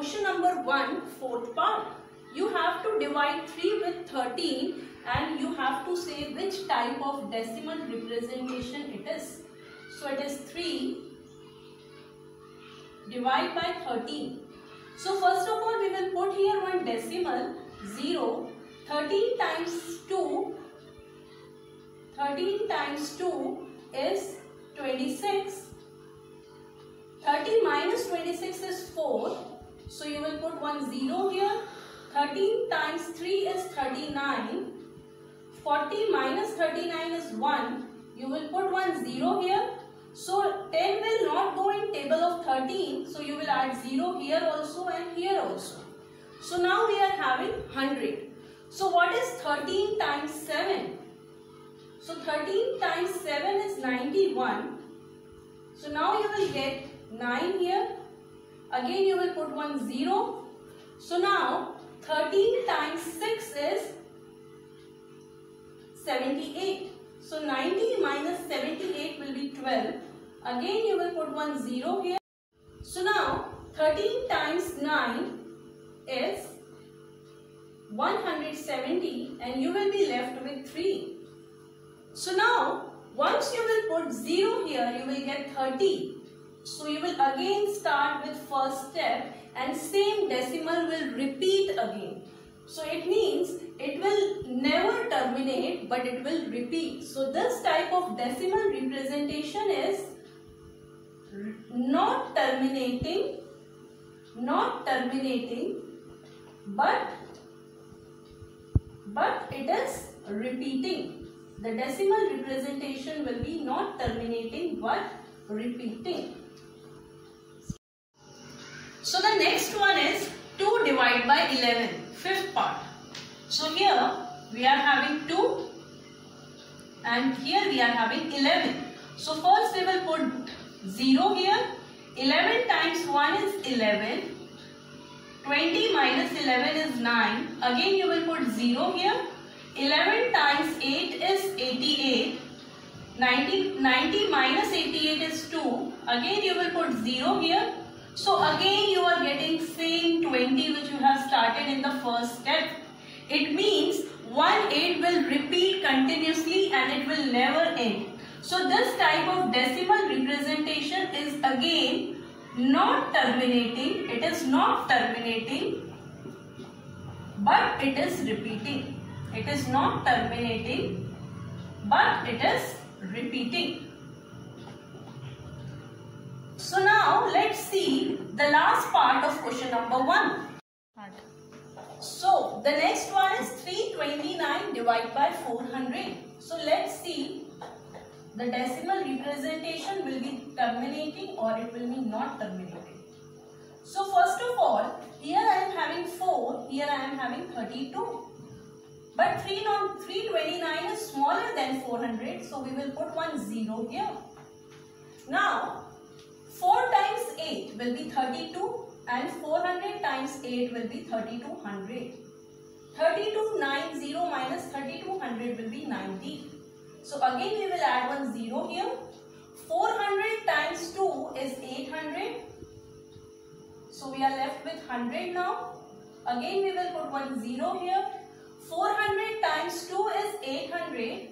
question number 1, fourth part. You have to divide 3 with 13 and you have to say which type of decimal representation it is. So it is 3 divided by 13. So first of all we will put here one decimal 0. 13 times 2 is 26. 30 minus 26 is 4. So you will put one 0 here. 13 times 3 is 39. 40 minus 39 is 1. You will put one 0 here. So 10 will not go in table of 13. So you will add 0 here also and here also. So now we are having 100. So what is 13 times 7? So 13 times 7 is 91. So now you will get 9 here. Again you will put one 0. So now 13 times 6 is 78. So 90 minus 78 will be 12. Again you will put one 0 here. So now 13 times 9 is 170 and you will be left with 3. So now once you will put 0 here, you will get 30. So you will again start with first step and same decimal will repeat again. So it means it will never terminate but it will repeat. So this type of decimal representation is not terminating but it is repeating. The decimal representation will be not terminating but repeating. So the next one is 2 divided by 11, fifth part. So here we are having 2 and here we are having 11. So first we will put 0 here. 11 times 1 is 11. 20 minus 11 is 9. Again you will put 0 here. 11 times 8 is 88. 90 minus 88 is 2. Again you will put 0 here. So again you are getting same 20 which you have started in the first step. It means 1 8 will repeat continuously and it will never end. So this type of decimal representation is again not terminating. It is not terminating but it is repeating. It is not terminating but it is repeating. So now let's see the last part of question number 1. So the next one is 329 divided by 400. So let's see the decimal representation will be terminating or it will be not terminating. So first of all, here I am having 4, here I am having 32. But 329 is smaller than 400, so we will put one 0 here. Now 4 times 8 will be 32 and 400 times 8 will be 3200. 3290 minus 3200 will be 90. So again we will add one 0 here. 400 times 2 is 800. So we are left with 100 now. Again we will put one 0 here. 400 times 2 is 800.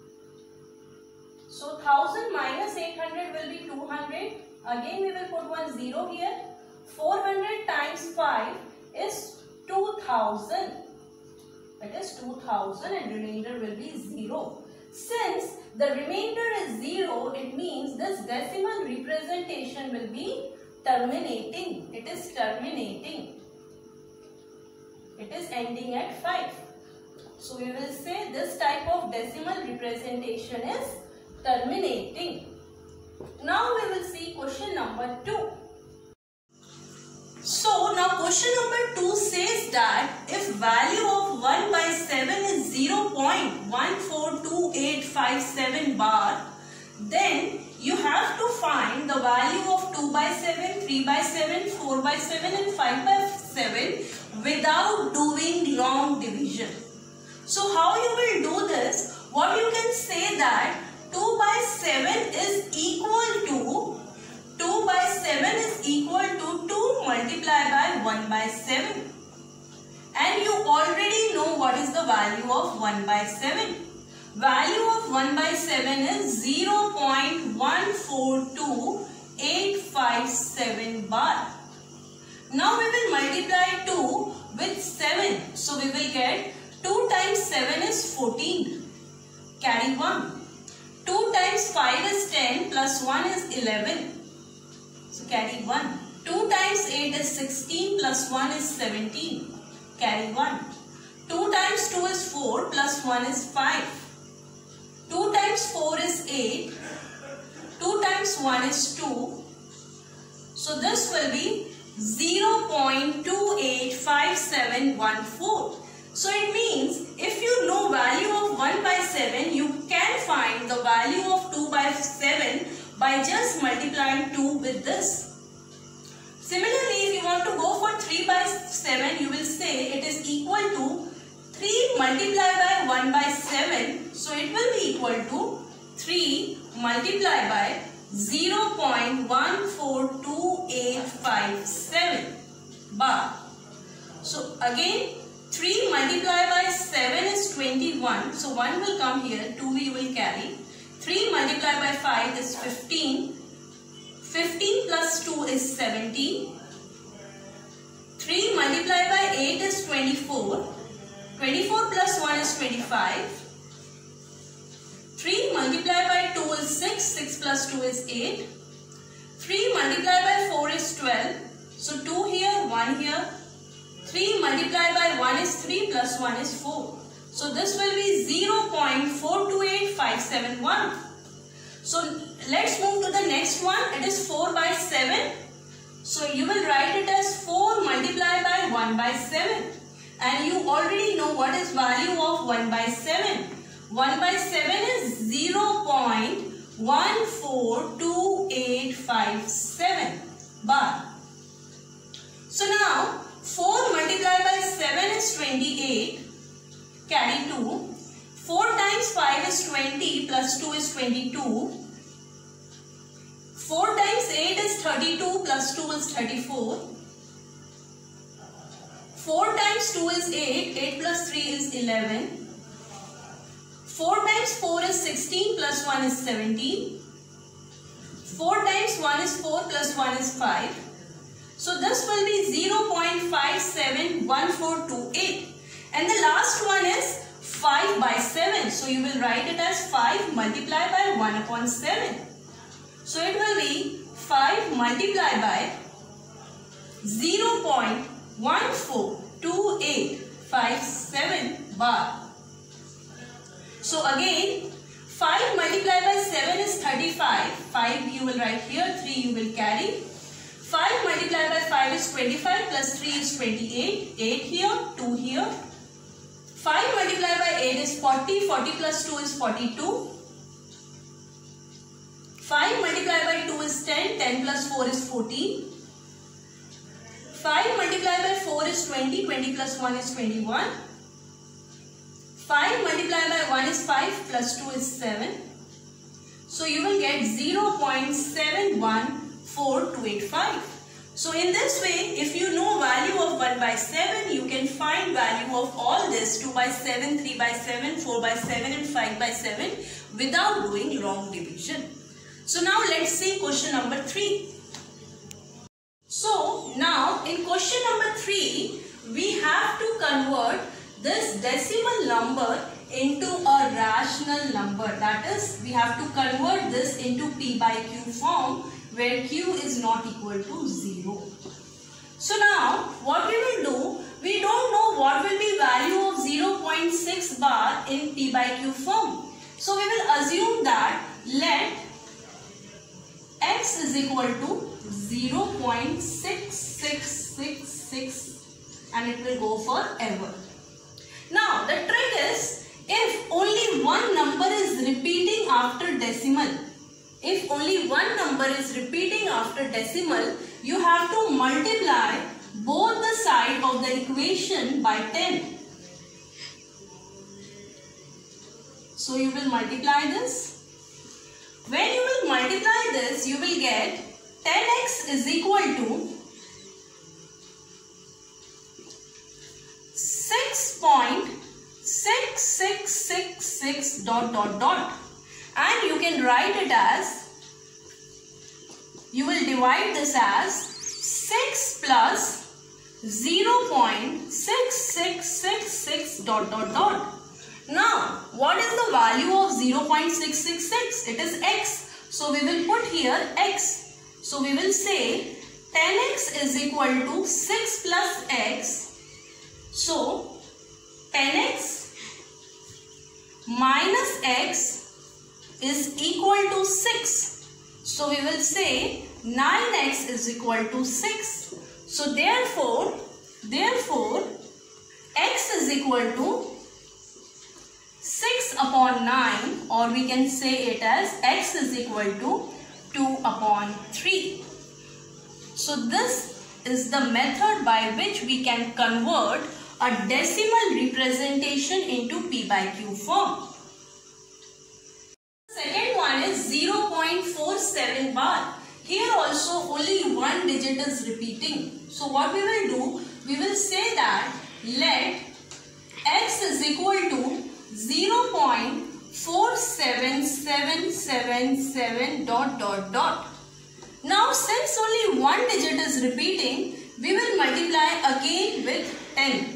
So 1000 minus 800 will be 200. Again we will put one 0 here. 400 times 5 is 2000. It is 2000 and remainder will be 0. Since the remainder is 0, it means this decimal representation will be terminating. It is terminating. It is ending at 5. So we will say this type of decimal representation is terminating. Now we will see question number 2. So now question number 2 says that if value of 1 by 7 is 0.142857 bar, then you have to find the value of 2 by 7, 3 by 7, 4 by 7 and 5 by 7 without doing long division. So how you will do this? What you can say that 2 by 7 is equal to 2 2 by 7 is equal to 2 multiplied by 1 by 7. And you already know what is the value of 1 by 7. Value of 1 by 7 is 0.142857 bar. Now we will multiply 2 with 7. So we will get 2 times 7 is 14. Carry 1. 2 times 5 is 10 plus 1 is 11. So carry 1. 2 times 8 is 16 plus 1 is 17. Carry 1. 2 times 2 is 4 plus 1 is 5. 2 times 4 is 8. 2 times 1 is 2. So this will be 0.285714. So it means if you know value of 1 by 7, you can find the value of 2 by 7 by just multiplying 2 with this. Similarly, if you want to go for 3 by 7, you will say it is equal to 3 multiplied by 1 by 7. So it will be equal to 3 multiplied by 0.142857 bar. So again, 3 multiplied by 7 is 21. So 1 will come here, 2 we will carry. 3 multiplied by 5 is 15. 15 plus 2 is 17. 3 multiplied by 8 is 24. 24 plus 1 is 25. 3 multiplied by 2 is 6. 6 plus 2 is 8. 3 multiplied by 4 is 12. So 2 here, 1 here. 3 multiplied by 1 is 3 plus 1 is 4. So this will be 0.428571. So let's move to the next one. It is 4 by 7. So you will write it as 4 multiplied by 1 by 7. And you already know what is value of 1 by 7. 1 by 7 is 0.142857 bar. So now 4 multiplied by 7 is 28. Carry 2. 4 times 5 is 20 plus 2 is 22. 4 times 8 is 32 plus 2 is 34. 4 times 2 is 8. 8 plus 3 is 11. 4 times 4 is 16 plus 1 is 17. 4 times 1 is 4 plus 1 is 5. So this will be 0.571428. And the last one is 5 by 7. So you will write it as 5 multiplied by 1 upon 7. So it will be 5 multiplied by 0.142857 bar. So again, 5 multiplied by 7 is 35. 5 you will write here, 3 you will carry. 5 multiplied by 5 is 25 plus 3 is 28. 8 here, 2 here. 5 multiplied by 8 is 40. 40 plus 2 is 42. 5 multiplied by 2 is 10. 10 plus 4 is 14. 5 multiplied by 4 is 20. 20 plus 1 is 21. 5 multiplied by 1 is 5 plus 2 is 7. So you will get 0.714285. So in this way, if you know value of 1 by 7, you can find value of all this 2 by 7, 3 by 7, 4 by 7 and 5 by 7 without doing long division. So now let's see question number 3. So now in question number 3, we have to convert this decimal number into a rational number. That is, we have to convert this into P by Q form where Q is not equal to 0. So now what we will do, we don't know what will be value of 0.6 bar in P by Q form. So we will assume that let x is equal to 0.6666 and it will go forever. Now the trick is, if only one number is repeating after decimal, if only one number is repeating after decimal, you have to multiply both the sides of the equation by 10. So you will multiply this. When you will multiply this, you will get 10x is equal to 6.6666 ... and you can write it as, you will divide this as 6 plus 0.6666 ... Now, what is the value of 0.666? It is x. So, we will put here x. So, we will say 10x is equal to 6 plus x. So, 10x minus x is equal to 6. So, we will say 9x is equal to 6. So, therefore, x is equal to 6 upon 9, or we can say it as x is equal to 2 upon 3. So, this is the method by which we can convert a decimal representation into P by Q form. The second one is 0.47 bar. Here also only one digit is repeating. So what we will do, we will say that let x is equal to 0.47777 ... Now since only one digit is repeating, we will multiply again with 10.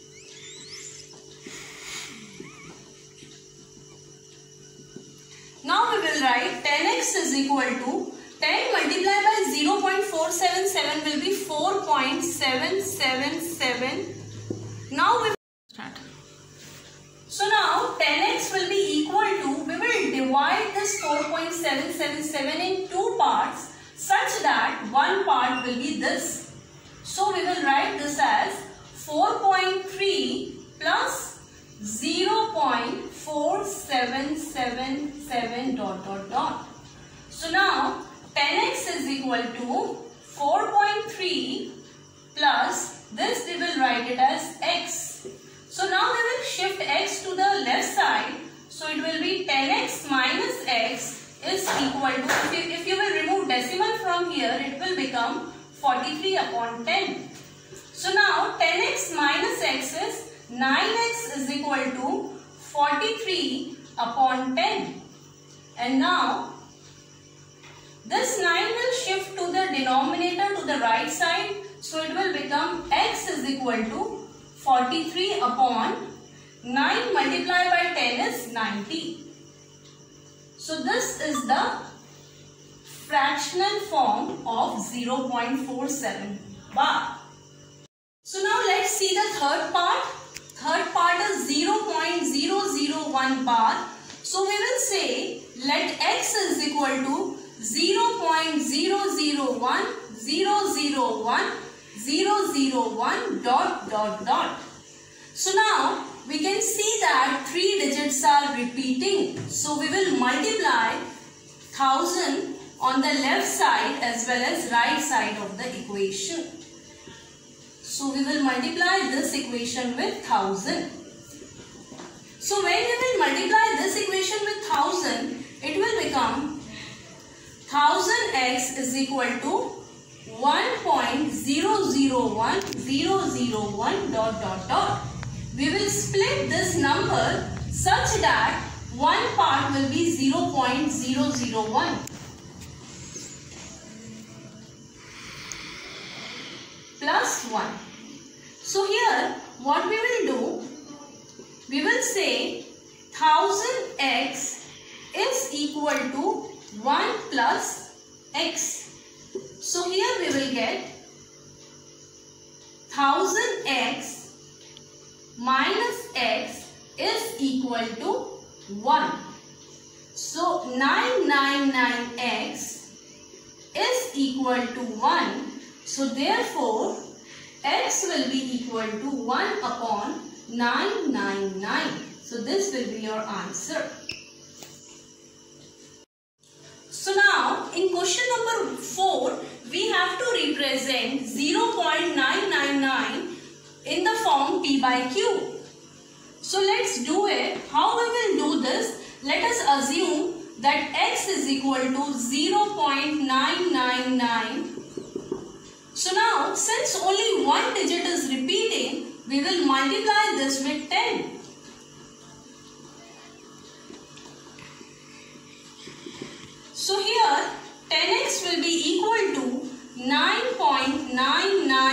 Now we will write 10x is equal to 10 multiplied by 0.477 will be 4.777. Now we will start. So now 10x will be equal to, we will divide this 4.777 in two parts such that one part will be this. So we will write this as 4.3 plus 0.4777 ... So now 10x is equal to 4.3 plus this, we will write it as x. So now we will shift x to the left side. So it will be 10x minus x is equal to, if you will remove decimal from here, it will become 43 upon 10. So now 10x minus x is 9x is equal to 43 upon 10. And now this 9 will shift to the denominator to the right side. So it will become x is equal to 43 upon 9 multiplied by 10 is 90. So this is the fractional form of 0.47 bar. So now let's see the third part. Third part is 0.001 bar. So we will say let x is equal to 0.001001001 ... So now we can see that 3 digits are repeating. So we will multiply 1000 on the left side as well as right side of the equation. So we will multiply this equation with 1000. So when we will multiply this equation with 1000, it will become 1000x is equal to 1.001001 ... We will split this number such that one part will be 0.001. Plus 1. So here what we will do, we will say 1000x is equal to 1 plus x. So here we will get 1000x minus x is equal to 1. So 999x is equal to 1. So therefore x will be equal to 1 upon 999. So this will be your answer. So now in question number 4, we have to represent 0.999 in the form P by Q. So let's do it. How we will do this? Let us assume that x is equal to 0.999. So now, since only one digit is repeating, we will multiply this with 10. So here 10x will be equal to 9.999 ...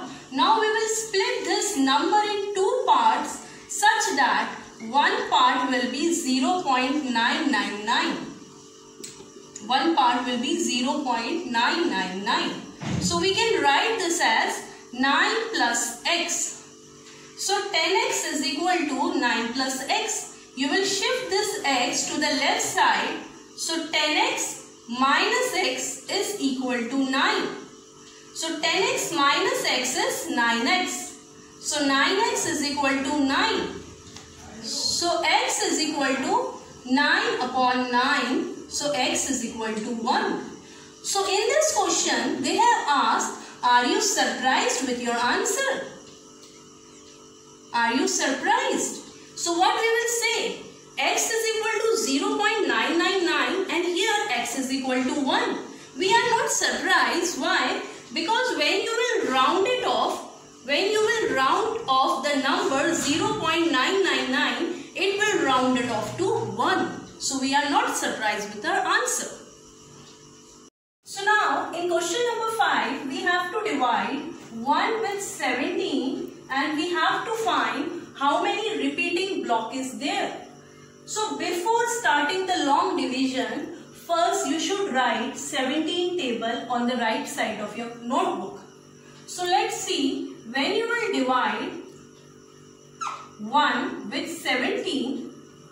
Now we will split this number in two parts such that one part will be 0.999. One part will be 0.999. So we can write this as 9 plus x. So 10x is equal to 9 plus x. You will shift this x to the left side. So 10x minus x is equal to 9. So 10x minus x is 9x. So 9x is equal to 9. So x is equal to 9 upon 9. So x is equal to 1. So in this question they have asked, are you surprised with your answer? Are you surprised? So what we will say? X is equal to 0.999 and here x is equal to 1. We are not surprised. Why? Because when you will round it off, when you will round off the number 0.999, it will round it off to 1. So we are not surprised with our answer. So now in question number 5, we have to divide 1 with 17 and we have to find how many repeating block is there. So before starting the long division, first you should write 17 table on the right side of your notebook. So let's see, when you will divide 1 with 17,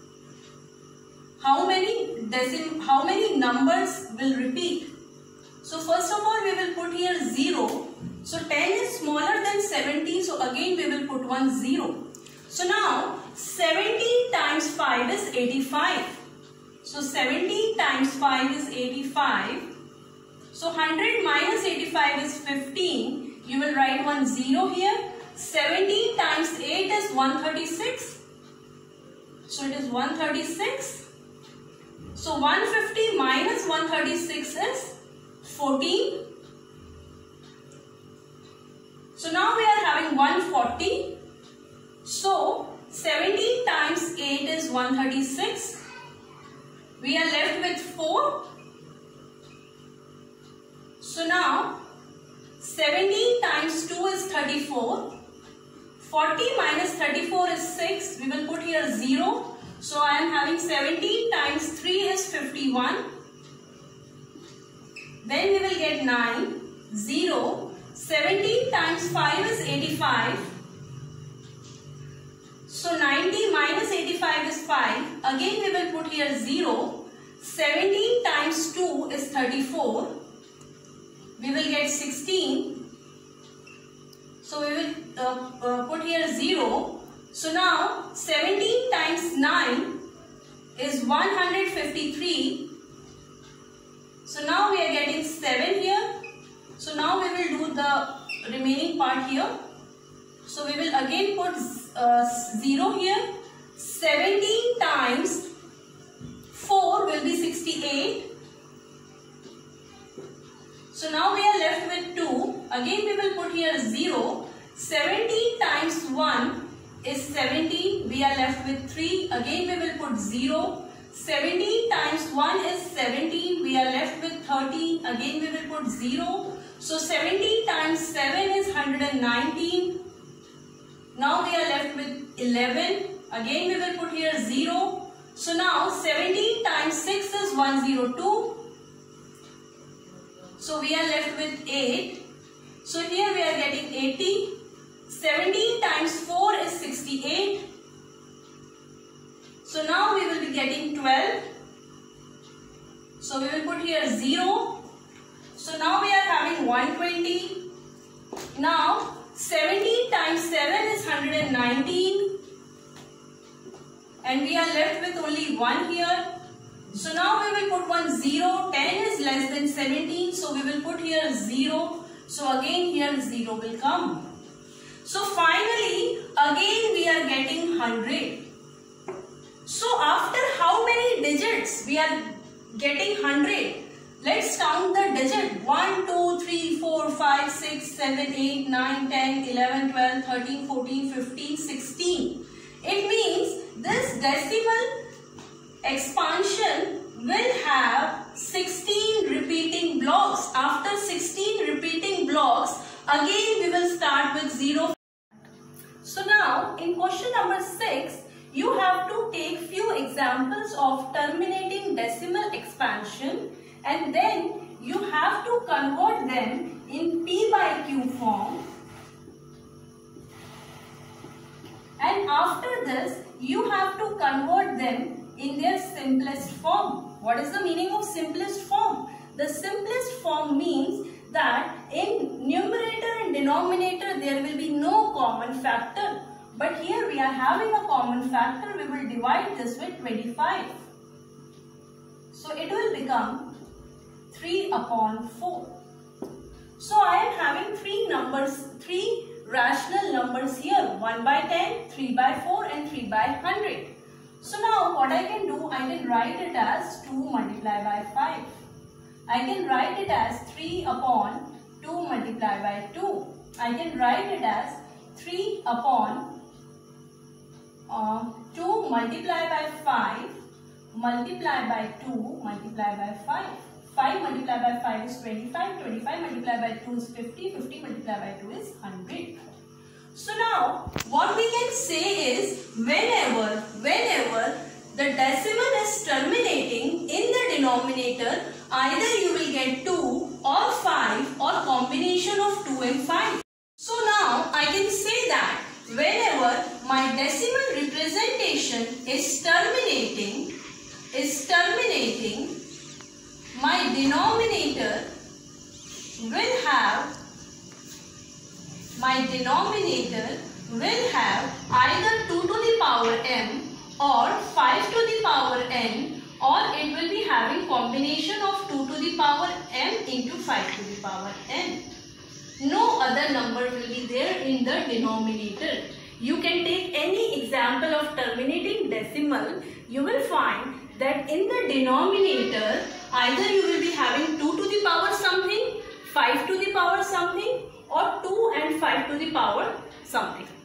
how many numbers will repeat? So first of all we will put here 0. So 10 is smaller than 17, so again we will put 1 0. So now 17 times 5 is 85. So 17 times 5 is 85. So 100 minus 85 is 15. You will write 1 0 here. 17 times 8 is 136. So it is 136. So 150 minus 136 is 14. So now we are having 140. So 17 times 8 is 136. We are left with 4. So now 17 times 2 is 34. 40 minus 34 is 6. We will put here 0. So I am having 17 times 3 is 51. Then we will get 9. 0. 17 times 5 is 85. So 90 minus 85 is 5. Again we will put here 0. 17 times 2 is 34. We will get 16. So we will put here 0. So now 17 times 9 is 153. So now we are getting 7 here. So now we will do the remaining part here. So we will again put 0 here. 17 times 4 will be 68. So now we are left with 2. Again we will put here 0. 17 times 1 is 17. We are left with 3. Again we will put 0. 17 times 1 is 17. We are left with 13. Again we will put 0. So 17 times 7 is 119. Now we are left with 11. Again we will put here 0. So now 17 times 6 is 102. So we are left with 8. So here we are getting 80. 17 times 4 is 68. So now we will be getting 12. So we will put here 0. So now we are having 120. Now 17 times 7 is 119. And we are left with only 1 here. So now we will put 1 0. 10 is less than 17. So we will put here 0. So again here 0 will come. So finally again we are getting 100. So after how many digits we are getting 100? Let's count the digit. 1, 2, 3, 4, 5, 6, 7, 8, 9, 10, 11, 12, 13, 14, 15, 16. It means this decimal expansion will have 16 repeating blocks. After 16 repeating blocks, again we will start with 0. So now in question number 6, you have to take few examples of terminating decimal expansion and then you have to convert them in P by Q form. And after this, you have to convert them in their simplest form. What is the meaning of simplest form? The simplest form means that in numerator and denominator there will be no common factor. But here we are having a common factor. We will divide this with 25. So it will become 3 upon 4. So I am having three rational numbers here. 1 by 10, 3 by 4 and 3 by 100. So now what I can do, I can write it as 2 multiplied by 5. I can write it as 3 upon 2 multiplied by 2. I can write it as 3 upon 2 multiplied by 5 multiplied by 2 multiplied by 5. 5 multiplied by 5 is 25. 25 multiplied by 2 is 50. 50 multiplied by 2 is 100. So now what we can say is whenever the decimal is terminating in the denominator, either you will get 2 or 5 or combination of 2 and 5. So now I can say that whenever my decimal representation is terminating, my denominator will have either 2 to the power m or 5 to the power n, or it will be having combination of 2 to the power m into 5 to the power n. No other number will be there in the denominator. You can take any example of terminating decimal. You will find that in the denominator, either you will be having 2 to the power something, 5 to the power something, or 2 and 5 to the power something.